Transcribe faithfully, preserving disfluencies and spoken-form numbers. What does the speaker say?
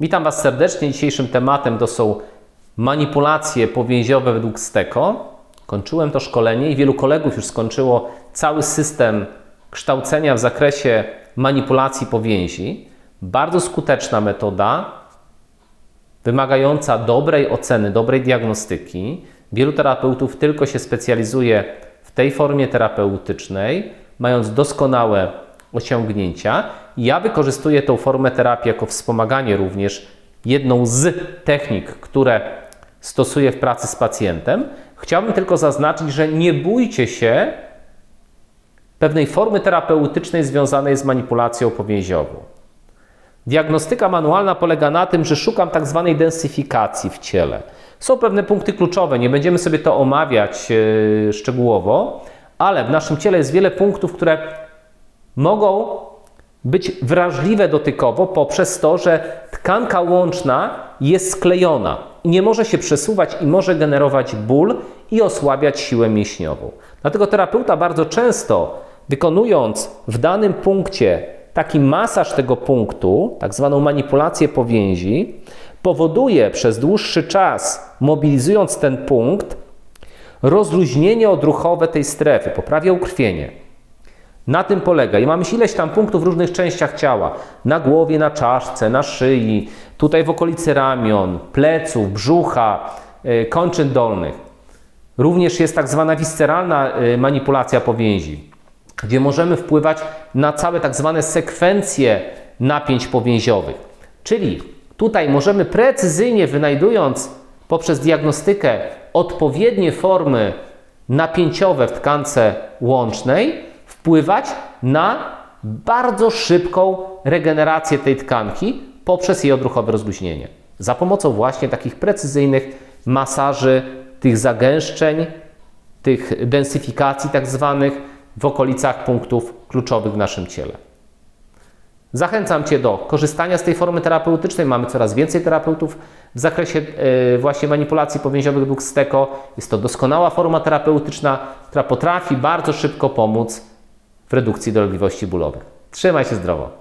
Witam Was serdecznie. Dzisiejszym tematem to są manipulacje powięziowe według Steko. Kończyłem to szkolenie i wielu kolegów już skończyło cały system kształcenia w zakresie manipulacji powięzi. Bardzo skuteczna metoda, wymagająca dobrej oceny, dobrej diagnostyki. Wielu terapeutów tylko się specjalizuje w tej formie terapeutycznej, mając doskonałe osiągnięcia. Ja wykorzystuję tą formę terapii jako wspomaganie również, jedną z technik, które stosuję w pracy z pacjentem. Chciałbym tylko zaznaczyć, że nie bójcie się pewnej formy terapeutycznej związanej z manipulacją powięziową. Diagnostyka manualna polega na tym, że szukam tak zwanej densyfikacji w ciele. Są pewne punkty kluczowe, nie będziemy sobie to omawiać yy, szczegółowo, ale w naszym ciele jest wiele punktów, które mogą być wrażliwe dotykowo poprzez to, że tkanka łączna jest sklejona i nie może się przesuwać i może generować ból i osłabiać siłę mięśniową. Dlatego terapeuta bardzo często, wykonując w danym punkcie taki masaż tego punktu, tak zwaną manipulację powięzi, powoduje przez dłuższy czas, mobilizując ten punkt, rozluźnienie odruchowe tej strefy, poprawia ukrwienie. Na tym polega. I mamy ileś tam punktów w różnych częściach ciała. Na głowie, na czaszce, na szyi, tutaj w okolicy ramion, pleców, brzucha, yy, kończyn dolnych. Również jest tak zwana visceralna yy, manipulacja powięzi, gdzie możemy wpływać na całe tak zwane sekwencje napięć powięziowych. Czyli tutaj możemy precyzyjnie, wynajdując poprzez diagnostykę odpowiednie formy napięciowe w tkance łącznej, wpływać na bardzo szybką regenerację tej tkanki poprzez jej odruchowe rozluźnienie. Za pomocą właśnie takich precyzyjnych masaży, tych zagęszczeń, tych densyfikacji tak zwanych w okolicach punktów kluczowych w naszym ciele. Zachęcam Cię do korzystania z tej formy terapeutycznej. Mamy coraz więcej terapeutów w zakresie yy, właśnie manipulacji powięziowych według Steko. Jest to doskonała forma terapeutyczna, która potrafi bardzo szybko pomóc w redukcji dolegliwości bólowych. Trzymaj się zdrowo.